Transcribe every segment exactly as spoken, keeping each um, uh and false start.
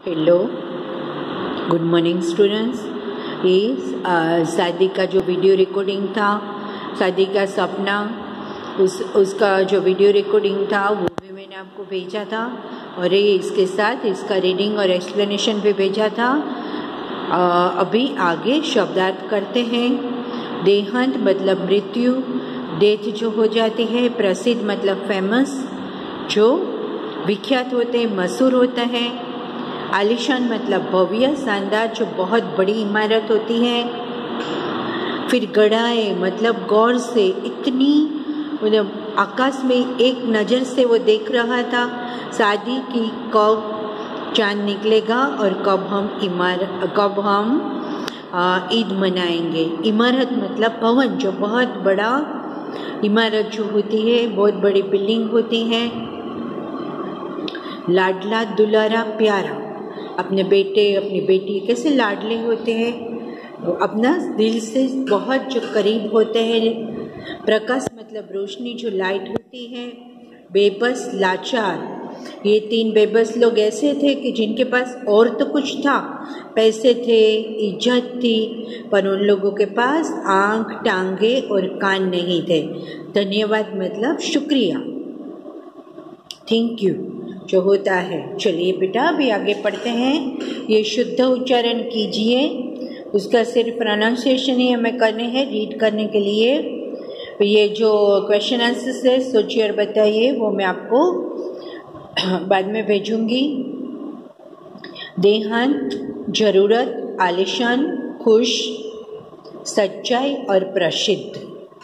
Hello, good morning students. ये शादी का जो वीडियो रिकॉर्डिंग था, शादी का सपना, उस उसका जो वीडियो रिकॉर्डिंग था वो भी मैंने आपको भेजा था और ये इसके साथ इसका रीडिंग और एक्सप्लेनेशन भी भेजा था। आ, अभी आगे शब्दार्थ करते हैं। देहांत मतलब मृत्यु, डेथ जो हो जाती है। प्रसिद्ध मतलब फेमस, जो विख्यात होते हैं, मशहूर होता है। आलीशान मतलब भव्य, शानदार, जो बहुत बड़ी इमारत होती है। फिर गड़ाए मतलब गौर से, इतनी मतलब आकाश में एक नज़र से वो देख रहा था शादी की कब चांद निकलेगा और कब हम इमारत कब हम ईद मनाएंगे। इमारत मतलब भवन, जो बहुत बड़ा इमारत जो होती है, बहुत बड़ी बिल्डिंग होती है। लाडला दुलारा प्यारा, अपने बेटे अपनी बेटी कैसे लाडले होते हैं, अपना दिल से बहुत जो करीब होते हैं। प्रकाश मतलब रोशनी, जो लाइट होती है। बेबस लाचार, ये तीन बेबस लोग ऐसे थे कि जिनके पास और तो कुछ था, पैसे थे, इज्जत थी, पर उन लोगों के पास आँख, टांगे और कान नहीं थे। धन्यवाद मतलब शुक्रिया, थैंक यू जो होता है। चलिए बेटा अभी आगे पढ़ते हैं। ये शुद्ध उच्चारण कीजिए, उसका सिर्फ प्रोनाउंसिएशन ही हमें करने हैं रीड करने के लिए। ये जो क्वेश्चन आंसर्स है सोचिए और बताइए, वो मैं आपको बाद में भेजूंगी। देहांत जरूरत, आलिशान खुश, सच्चाई और प्रसिद्ध।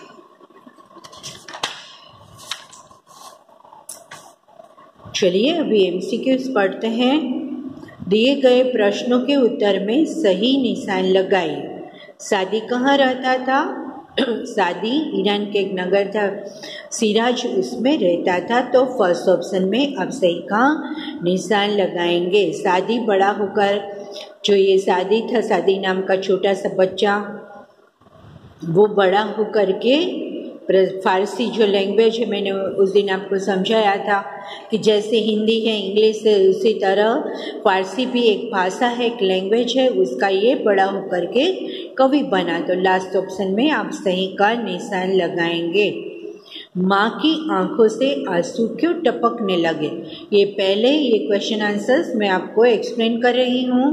चलिए अभी एमसीक्यूज पढ़ते हैं। दिए गए प्रश्नों के उत्तर में सही निशान लगाइए। सादी कहाँ रहता था? सादी ईरान के एक नगर था सिराज, उसमें रहता था। तो फर्स्ट ऑप्शन में अब सही का निशान लगाएंगे। सादी बड़ा होकर, जो ये सादी था, सादी नाम का छोटा सा बच्चा, वो बड़ा होकर के फारसी जो लैंग्वेज है, मैंने उस दिन आपको समझाया था कि जैसे हिंदी है, इंग्लिश है, उसी तरह फारसी भी एक भाषा है, एक लैंग्वेज है, उसका ये बड़ा होकर के कवि बना। तो लास्ट ऑप्शन में आप सही का निशान लगाएंगे। माँ की आंखों से आंसू क्यों टपकने लगे? ये पहले ये क्वेश्चन आंसर्स मैं आपको एक्सप्लेन कर रही हूँ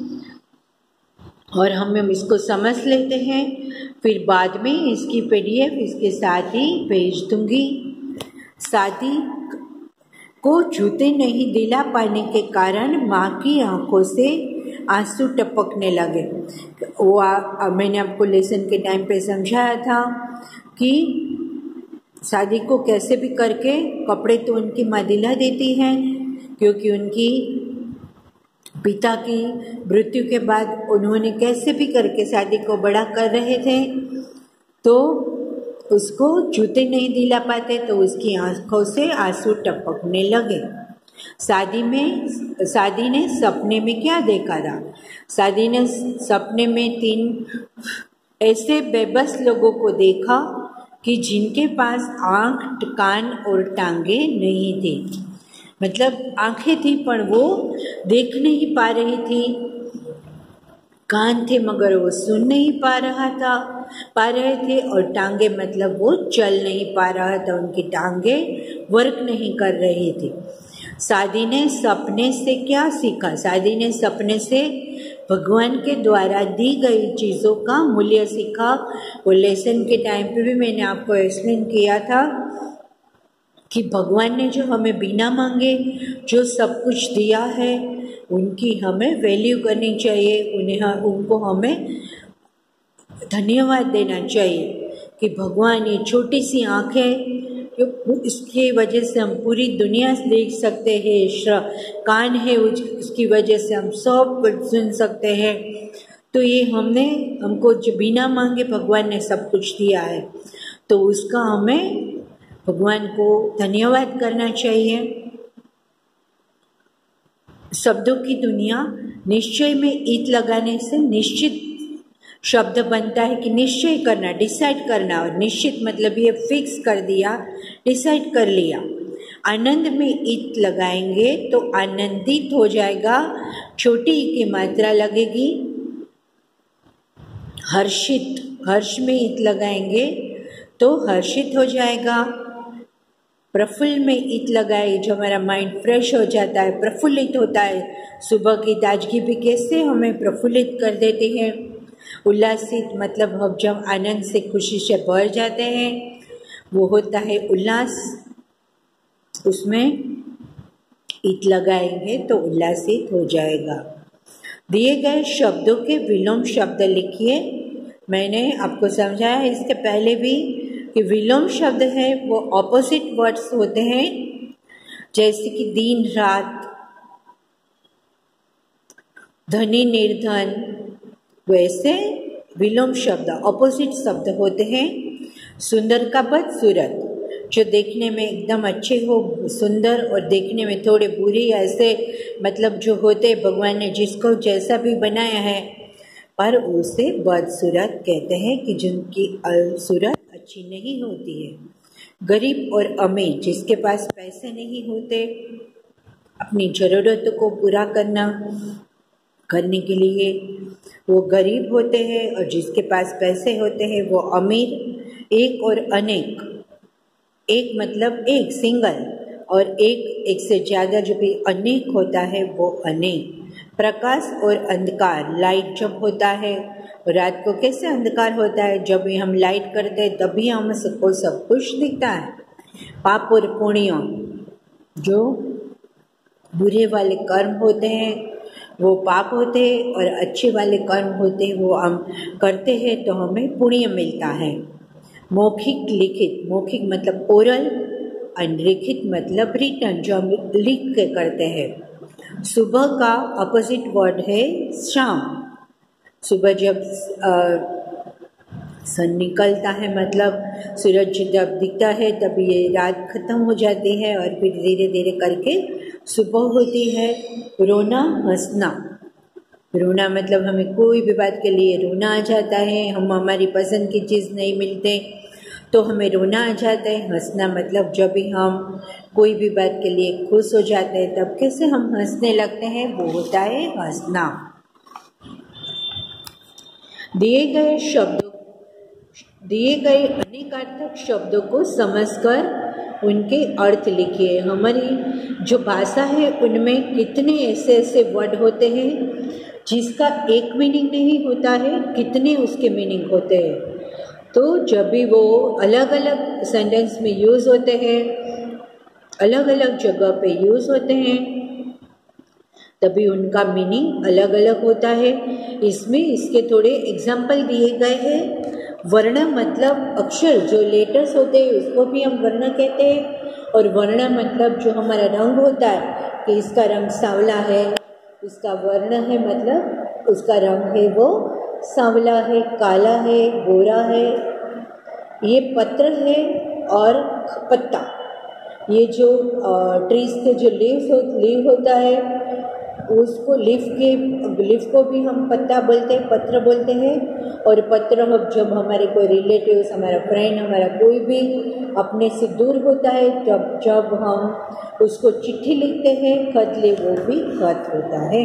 और हम इसको समझ लेते हैं, फिर बाद में इसकी पीडीएफ इसके साथ ही भेज दूंगी। शादी को जूते नहीं दिला पाने के कारण माँ की आंखों से आंसू टपकने लगे। वो आ, मैंने आपको लेसन के टाइम पे समझाया था कि शादी को कैसे भी करके कपड़े तो उनकी माँ दिला देती हैं, क्योंकि उनकी पिता की मृत्यु के बाद उन्होंने कैसे भी करके शादी को बड़ा कर रहे थे, तो उसको जूते नहीं दिला पाते, तो उसकी आंखों से आंसू टपकने लगे। शादी में शादी ने सपने में क्या देखा था? शादी ने सपने में तीन ऐसे बेबस लोगों को देखा कि जिनके पास आँख, कान और टांगे नहीं थी। मतलब आंखें थी पर वो देख नहीं पा रही थी, कान थे मगर वो सुन नहीं पा रहा था पा रहे थे और टांगे मतलब वो चल नहीं पा रहा था, उनकी टांगे वर्क नहीं कर रही थी। शादी ने सपने से क्या सीखा? शादी ने सपने से भगवान के द्वारा दी गई चीज़ों का मूल्य सीखा। वो लेसन के टाइम पे भी मैंने आपको एक्सप्लेन किया था कि भगवान ने जो हमें बिना मांगे जो सब कुछ दिया है, उनकी हमें वैल्यू करनी चाहिए, उन्हें उनको हमें धन्यवाद देना चाहिए कि भगवान ये छोटी सी आँखें, इसकी वजह से हम पूरी दुनिया देख सकते हैं, कान है उसकी वजह से हम सब कुछ सुन सकते हैं। तो ये हमने हमको जो बिना मांगे भगवान ने सब कुछ दिया है, तो उसका हमें भगवान को धन्यवाद करना चाहिए। शब्दों की दुनिया, निश्चय में ईत लगाने से निश्चित शब्द बनता है कि निश्चय करना, डिसाइड करना, और निश्चित मतलब ये फिक्स कर दिया, डिसाइड कर लिया। आनंद में ईत लगाएंगे तो आनंदित हो जाएगा, छोटी ई की मात्रा लगेगी। हर्षित, हर्ष में इत लगाएंगे तो हर्षित हो जाएगा। प्रफुल्ल में इत लगाए जो हमारा माइंड फ्रेश हो जाता है, प्रफुल्लित होता है। सुबह की ताजगी भी कैसे हमें प्रफुल्लित कर देती है। उल्लासित मतलब हम जब आनंद से, खुशी से भर जाते हैं, वो होता है उल्लास। उसमें इत लगाएंगे तो उल्लासित हो जाएगा। दिए गए शब्दों के विलोम शब्द लिखिए। मैंने आपको समझाया इसके पहले भी कि विलोम शब्द है वो ऑपोजिट वर्ड्स होते हैं, जैसे कि दिन रात, धनी निर्धन, वैसे विलोम शब्द ऑपोजिट शब्द होते हैं। सुंदर का बदसूरत, जो देखने में एकदम अच्छे हो, सुंदर, और देखने में थोड़े बुरे, ऐसे मतलब जो होते भगवान ने जिसको जैसा भी बनाया है, पर उसे बदसूरत कहते हैं कि जिनकी सूरत अच्छी नहीं होती है। गरीब और अमीर, जिसके पास पैसे नहीं होते अपनी ज़रूरतों को पूरा करना करने के लिए, वो गरीब होते हैं, और जिसके पास पैसे होते हैं वो अमीर। एक और अनेक, एक मतलब एक सिंगल, और एक एक से ज़्यादा जो भी अनेक होता है वो अनेक। प्रकाश और अंधकार, लाइट जब होता है, रात को कैसे अंधकार होता है, जब भी हम लाइट करते हैं तभी हम सबको सब कुछ दिखता है। पाप और पुण्य, जो बुरे वाले कर्म होते हैं वो पाप होते हैं, और अच्छे वाले कर्म होते हैं वो हम करते हैं तो हमें पुण्य मिलता है। मौखिक लिखित, मौखिक मतलब ओरल, अनलिखित मतलब रिटन, जो हम लिख के करते हैं। सुबह का अपोजिट वर्ड है शाम। सुबह जब सन निकलता है, मतलब सूरज जब दिखता है तब ये रात खत्म हो जाती है और फिर धीरे धीरे करके सुबह होती है। रोना हंसना, रोना मतलब हमें कोई भी बात के लिए रोना आ जाता है, हम हमारी पसंद की चीज़ नहीं मिलते तो हमें रोना आ जाता है। हंसना मतलब जब भी हम कोई भी बात के लिए खुश हो जाते हैं तब कैसे हम हंसने लगते हैं, वो होता है हंसना। दिए गए शब्दों दिए गए अनेकार्थक शब्दों को समझकर उनके अर्थ लिखिए। हमारी जो भाषा है उनमें कितने ऐसे ऐसे वर्ड होते हैं जिसका एक मीनिंग नहीं होता है, कितने उसके मीनिंग होते हैं। तो जब भी वो अलग अलग सेंटेंस में यूज़ होते हैं, अलग अलग जगह पे यूज़ होते हैं, तभी उनका मीनिंग अलग अलग होता है। इसमें इसके थोड़े एग्जाम्पल दिए गए हैं। वर्ण मतलब अक्षर, जो लेटर्स होते हैं उसको भी हम वर्ण कहते हैं। और वर्ण मतलब जो हमारा रंग होता है, कि इसका रंग सांवला है, इसका वर्ण है मतलब उसका रंग है वो सांवला है, काला है, गोरा है। ये पत्र है और पत्ता, ये जो ट्रीज के जो लीव्स हो लीव होता है उसको लीफ के लीफ को भी हम पत्ता बोलते हैं, पत्र बोलते हैं। और पत्र हम जब हमारे कोई रिलेटिव्स, हमारा फ्रेंड, हमारा कोई भी अपने से दूर होता है जब जब हम उसको चिट्ठी लिखते हैं, खत ले, वो भी खत होता है।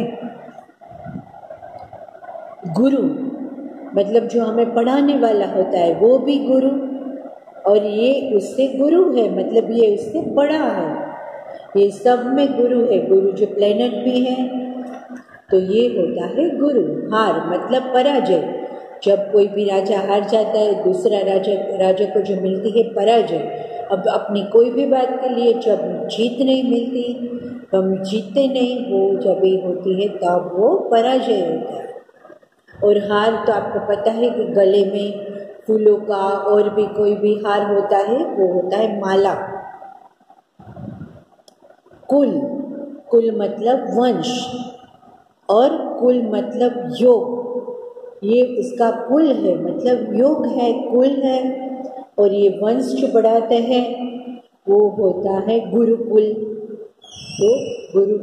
गुरु मतलब जो हमें पढ़ाने वाला होता है वो भी गुरु, और ये उससे गुरु है मतलब ये उससे बड़ा है। ये सब में गुरु है। गुरु जो प्लेनेट भी है तो ये होता है गुरु। हार मतलब पराजय, जब कोई भी राजा हार जाता है, दूसरा राजा राजा को जो मिलती है पराजय। अब अपनी कोई भी बात के लिए जब जीत नहीं मिलती, हम जीतते नहीं, वो जब भी होती है तब वो पराजय होता है। और हार तो आपको पता है कि गले में फूलों का और भी कोई भी हार होता है, वो होता है माला। कुल, कुल मतलब वंश, और कुल मतलब योग। ये उसका कुल है मतलब योग है, कुल है। और ये वंश जो बढ़ाते हैं वो होता है गुरुकुल। तो गुरु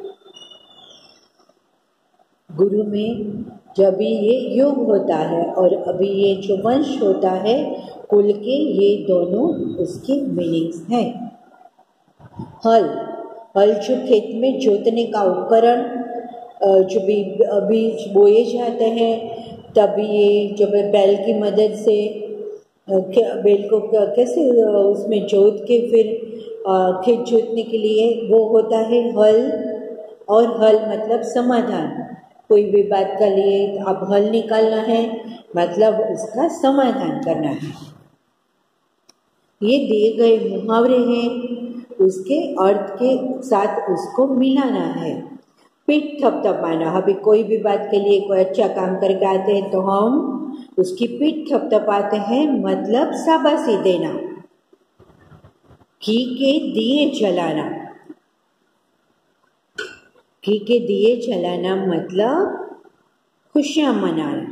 गुरु में जब भी ये योग होता है, और अभी ये जो वंश होता है कुल के, ये दोनों उसके मीनिंग्स हैं। हल, हल जो खेत में जोतने का उपकरण, जो भी बीज बोए जाते हैं, तब ये जब बैल की मदद से बैल को कैसे उसमें जोत के फिर खेत जोतने के लिए वो होता है हल। और हल मतलब समाधान। कोई भी बात का लिए अब हल निकालना है मतलब उसका समाधान करना है। ये दिए गए मुहावरे हैं, उसके अर्थ के साथ उसको मिलाना है। पीठ थपथपाना, अभी कोई भी बात के लिए कोई अच्छा काम करके आते हैं तो हम उसकी पीठ थपथपाते हैं, मतलब शाबाशी देना। घी के दिए जलाना, घी के दिए जलाना मतलब खुशियां मनाना।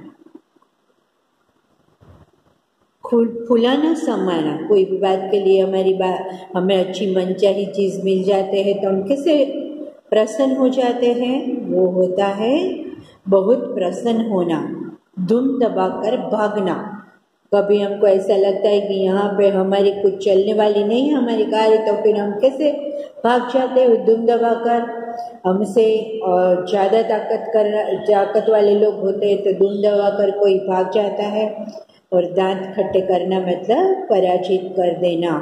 फुलाना समाना, कोई भी बात के लिए हमारी बात हमें अच्छी मनचाही चीज़ मिल जाते हैं तो हम कैसे प्रसन्न हो जाते हैं, वो होता है बहुत प्रसन्न होना। धूम दबाकर भागना, कभी हमको ऐसा लगता है कि यहाँ पे हमारी कुछ चलने वाली नहीं है हमारी कार, तो फिर हम कैसे भाग जाते हैं धूम दबाकर। हमसे और ज़्यादा ताकत कर ताकत वाले लोग होते हैं तो धूम दबाकर कोई भाग जाता है। और दांत खट्टे करना मतलब पराजित कर देना।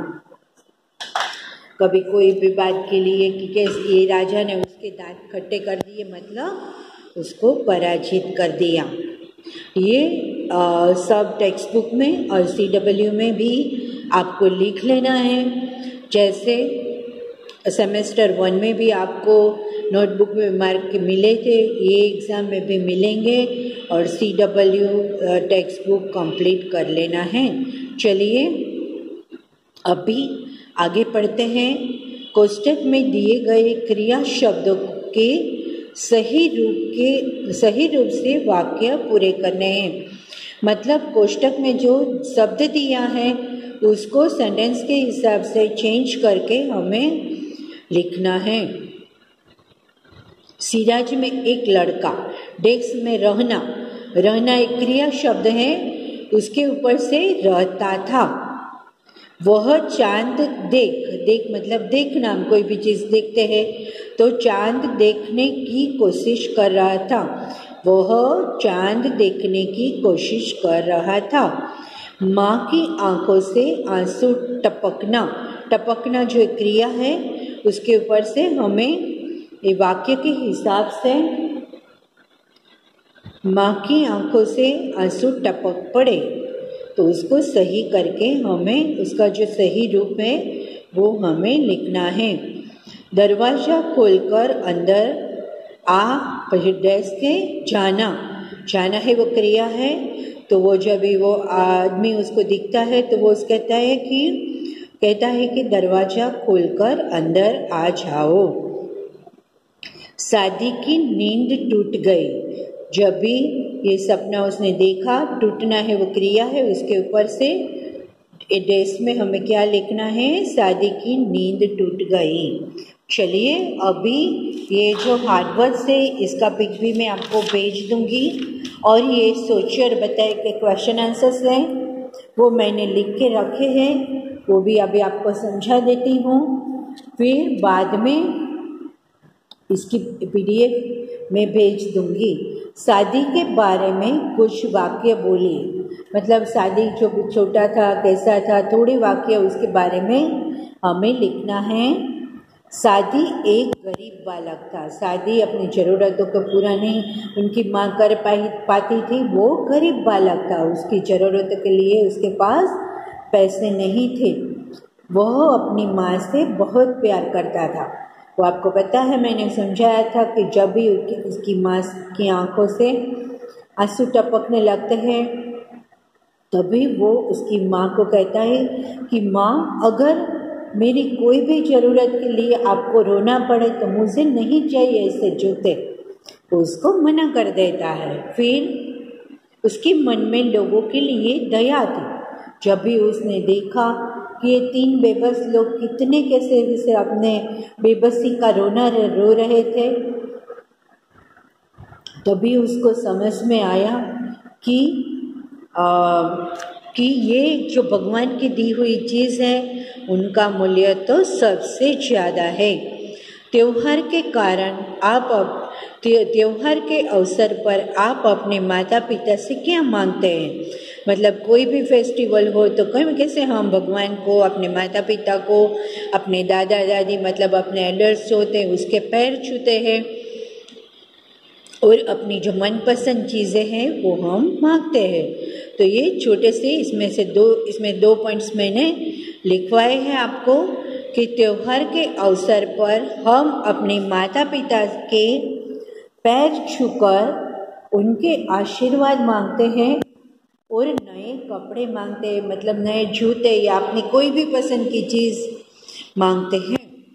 कभी कोई भी बात के लिए कि कैसे ये राजा ने उसके दांत खट्टे कर दिए मतलब उसको पराजित कर दिया। ये आ, सब टेक्स्ट बुक में और सी डब्ल्यू में भी आपको लिख लेना है। जैसे सेमेस्टर वन में भी आपको नोटबुक में मार्क मिले थे, ये एग्ज़ाम में भी मिलेंगे और C W text book complete कर लेना है। चलिए अभी आगे पढ़ते हैं। कोष्टक में दिए गए क्रिया शब्दों के सही रूप के सही रूप से वाक्य पूरे करने हैं। मतलब कोष्टक में जो शब्द दिया है उसको सेंटेंस के हिसाब से चेंज करके हमें लिखना है। सिराज में एक लड़का, डेस्क में रहना, रहना एक क्रिया शब्द है, उसके ऊपर से रहता था। वह चांद देख, देख मतलब देखना, हम कोई भी चीज़ देखते हैं तो चांद देखने की कोशिश कर रहा था। वह चांद देखने की कोशिश कर रहा था। माँ की आंखों से आंसू टपकना, टपकना जो क्रिया है उसके ऊपर से हमें ये वाक्य के हिसाब से माँ की आंखों से आंसू टपक पड़े तो उसको सही करके हमें उसका जो सही रूप है वो हमें लिखना है। दरवाज़ा खोलकर अंदर आ, डेस्क के जाना, जाना है वो क्रिया है। तो वो जब भी वो आदमी उसको दिखता है तो वो कहता है कि कहता है कि दरवाज़ा खोलकर अंदर आ जाओ। शादी की नींद टूट गई, जब भी ये सपना उसने देखा, टूटना है वो क्रिया है, उसके ऊपर से डेस्क में हमें क्या लिखना है, शादी की नींद टूट गई। चलिए अभी ये जो हार्डवर्क से इसका पिक भी मैं आपको भेज दूंगी और ये सोचिए और बताए के क्वेश्चन आंसर्स हैं वो मैंने लिख के रखे हैं, वो भी अभी आपको समझा देती हूँ। फिर बाद में इसकी पीडीएफ में भेज दूंगी। शादी के बारे में कुछ वाक्य बोलिए, मतलब शादी जो छोटा था कैसा था, थोड़े वाक्य उसके बारे में हमें लिखना है। शादी एक गरीब बालक था, शादी अपनी ज़रूरतों को पूरा नहीं उनकी माँ कर पाई पाती थी, वो गरीब बालक था, उसकी ज़रूरतों के लिए उसके पास पैसे नहीं थे। वह अपनी माँ से बहुत प्यार करता था। वो आपको पता है मैंने समझाया था कि जब भी उसकी माँ की आंखों से आंसू टपकने लगते हैं तभी वो उसकी माँ को कहता है कि माँ अगर मेरी कोई भी ज़रूरत के लिए आपको रोना पड़े तो मुझे नहीं चाहिए ऐसे जूते, तो उसको मना कर देता है। फिर उसके मन में लोगों के लिए दया थी। जब भी उसने देखा कि ये तीन बेबस लोग कितने कैसे से अपने बेबसी का रोना रो रहे थे, तभी उसको समझ में आया कि आ, कि ये जो भगवान की दी हुई चीज़ है उनका मूल्य तो सबसे ज़्यादा है। त्योहार के कारण आप अब त्योहार के अवसर पर आप अपने माता पिता से क्या मांगते हैं? मतलब कोई भी फेस्टिवल हो तो कहीं कैसे हम भगवान को, अपने माता पिता को, अपने दादा दादी मतलब अपने एल्डर्स जो होते हैं उसके पैर छूते हैं और अपनी जो मनपसंद चीज़ें हैं वो हम मांगते हैं। तो ये छोटे से इसमें से दो इसमें दो पॉइंट्स मैंने लिखवाए हैं आपको कि त्योहार के अवसर पर हम अपने माता पिता के पैर छूकर उनके आशीर्वाद मांगते हैं और नए कपड़े मांगते हैं, मतलब नए जूते या अपनी कोई भी पसंद की चीज़ मांगते हैं।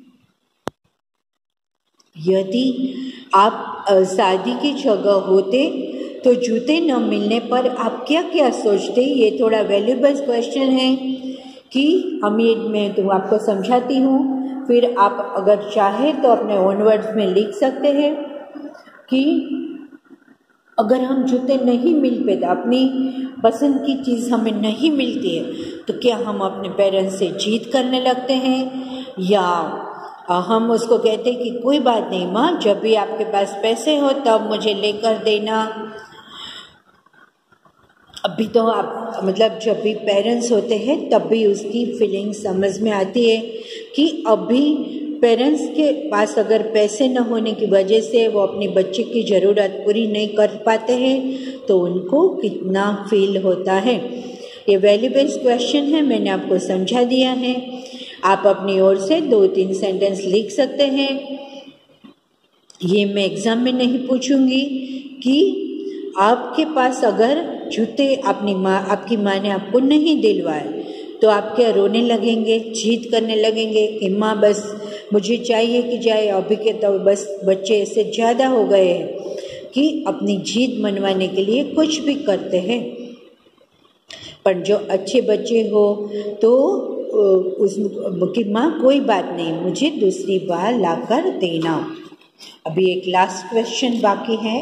यदि आप शादी की जगह होते तो जूते न मिलने पर आप क्या क्या सोचते? ये थोड़ा वैल्यूबल क्वेश्चन है कि हम ये मैं तो आपको समझाती हूँ, फिर आप अगर चाहे तो अपने ओन वर्ड्स में लिख सकते हैं कि अगर हम जूते नहीं मिल पाते, अपनी पसंद की चीज़ हमें नहीं मिलती है तो क्या हम अपने पेरेंट्स से जीद करने लगते हैं या हम उसको कहते हैं कि कोई बात नहीं माँ, जब भी आपके पास पैसे हो तब मुझे लेकर देना। अभी तो आप मतलब जब भी पेरेंट्स होते हैं तब भी उसकी फीलिंग समझ में आती है कि अभी पेरेंट्स के पास अगर पैसे न होने की वजह से वो अपने बच्चे की ज़रूरत पूरी नहीं कर पाते हैं तो उनको कितना फील होता है। ये वैल्यू बेस्ड क्वेश्चन है, मैंने आपको समझा दिया है। आप अपनी ओर से दो तीन सेंटेंस लिख सकते हैं। ये मैं एग्ज़ाम में नहीं पूछूंगी कि आपके पास अगर जूते अपनी माँ आपकी माँ ने आपको नहीं दिलवाए तो आप क्या रोने लगेंगे, जिद करने लगेंगे कि माँ बस मुझे चाहिए कि जाए। अभी के तो बस बच्चे ऐसे ज़्यादा हो गए हैं कि अपनी जिद मनवाने के लिए कुछ भी करते हैं। पर जो अच्छे बच्चे हो तो उस कि माँ कोई बात नहीं, मुझे दूसरी बार लाकर देना। अभी एक लास्ट क्वेश्चन बाकी है।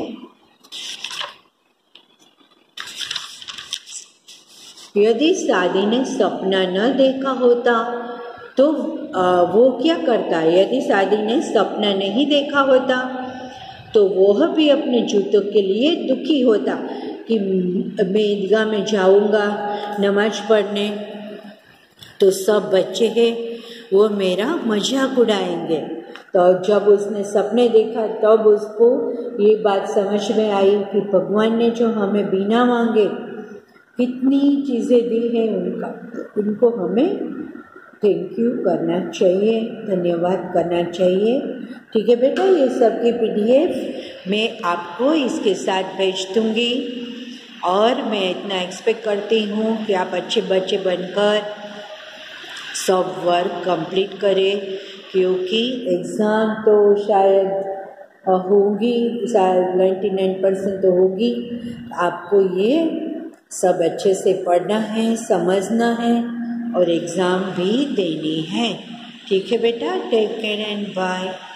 यदि शादी ने सपना न देखा होता तो आ, वो क्या करता? यदि शादी ने सपना नहीं देखा होता तो वह भी अपने जूतों के लिए दुखी होता कि मैं ईदगाह में जाऊंगा नमाज पढ़ने तो सब बच्चे हैं वो मेरा मजाक उड़ाएंगे। तो जब उसने सपने देखा तब उसको ये बात समझ में आई कि भगवान ने जो हमें बिना मांगे कितनी चीज़ें दी हैं, उनका उनको हमें थैंक यू करना चाहिए, धन्यवाद करना चाहिए। ठीक है बेटा, ये सब की पीडीएफ मैं आपको इसके साथ भेज दूँगी और मैं इतना एक्सपेक्ट करती हूँ कि आप अच्छे बच्चे बनकर सब वर्क कंप्लीट करें, क्योंकि एग्ज़ाम तो शायद होगी, शायद नाइन्टी नाइन परसेंट तो होगी। आपको ये सब अच्छे से पढ़ना है, समझना है और एग्ज़ाम भी देनी है। ठीक है बेटा, टेक केयर एंड बाय।